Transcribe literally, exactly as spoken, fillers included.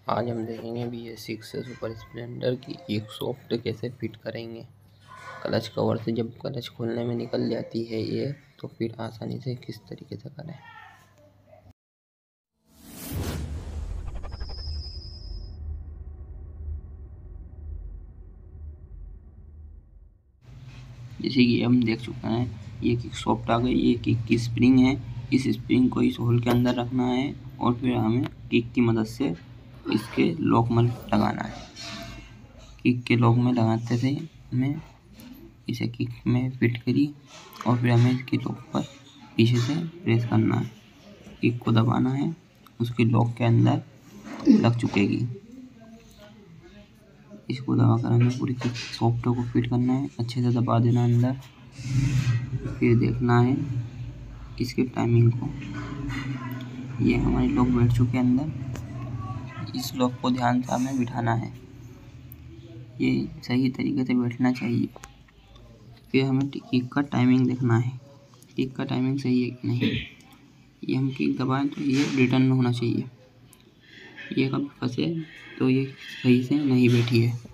आज हम देखेंगे B S six super Splendor की एक सॉफ्ट कैसे फिट करेंगे। क्लच कवर से जब क्लच खोलने में निकल जाती है ये, तो फिर आसानी से किस तरीके से करें। जैसे कि हम देख चुके हैं, ये किक सॉफ्ट आ गई। ये किक की स्प्रिंग है। इस स्प्रिंग को इस होल के अंदर रखना है और फिर हमें किक की मदद से इसके लॉक में लगाना है। किक के लॉक में लगाते थे हमें इसे किक में फिट करी और फिर हमें इसके लॉक पर पीछे से प्रेस करना है। किक को दबाना है, उसकी लॉक के अंदर लग चुकेगी। इसको दबाकर हमें पूरी किक सॉफ्ट को फिट करना है, अच्छे से दबा देना अंदर। फिर देखना है इसके टाइमिंग को। ये हमारे लॉक बैठ चुके अंदर। इस लॉक को ध्यान से हमें बिठाना है, ये सही तरीके से बैठना चाहिए। फिर हमें किक का टाइमिंग देखना है, किक का टाइमिंग सही है कि नहीं। ये हम किक दबाएं तो ये रिटर्न में होना चाहिए। ये कभी फंसे तो ये सही से नहीं बैठी है।